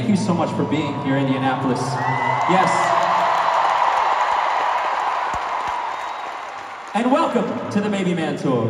thank you so much for being here in Indianapolis. Yes. And welcome to the Maybe Man Tour.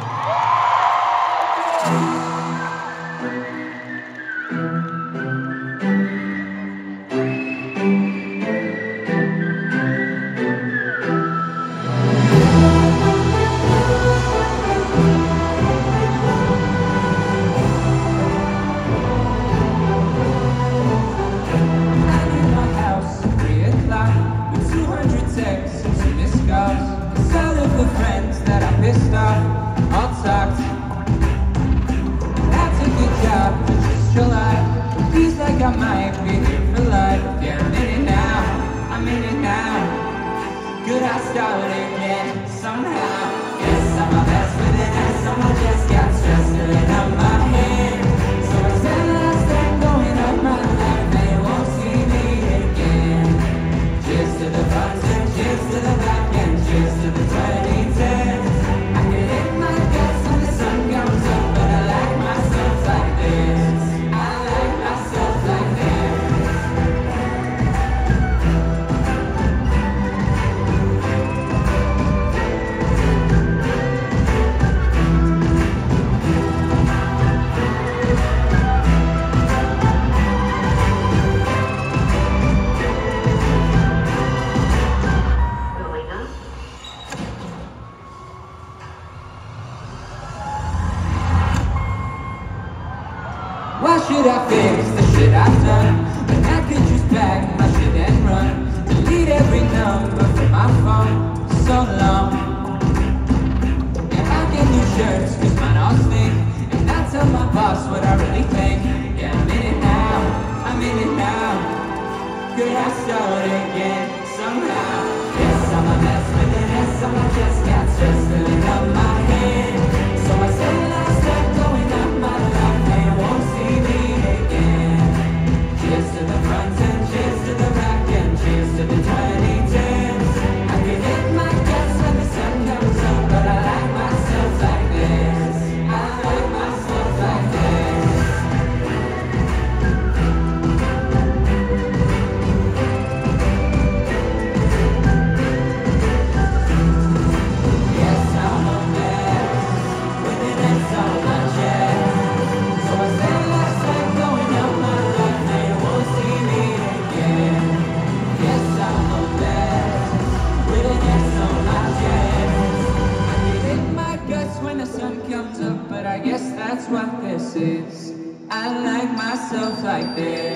I might be here for life. Yeah, I'm in it now, I'm in it now. Could I start again somehow? Yes, I'm a mess with an S, someone just got stressed filling up my head. So I spend last time going up my life, they won't see me again. Cheers to the front and cheers to the back and cheers to the 2010s. I can hit my guts when the sun comes up, but I like myself like this. Why should I fix the shit I've done when I could just pack my shit and run? Delete every number from my phone, so long. Yeah, I get new shirts cause mine all stink, and I tell my boss what I really think. Yeah, I'm in it now, I'm in it now. Could I start again somehow? Yes, I'm a mess with an S, someone just got stressed filling up my head. So I said I start going up my life, they won't see me again. Cheers to the front and cheers to the back and cheers to the 2010s. I can hit my guts when the sun comes up, but I like myself like this. I like myself like this. Yes, I'm a mess with an S on my chest. So I spend last night going up my life, they won't see me again. Yes, I'm a mess with an S on my chest. I can hit my guts when the sun comes up, but I guess that's what this is. I like myself like this.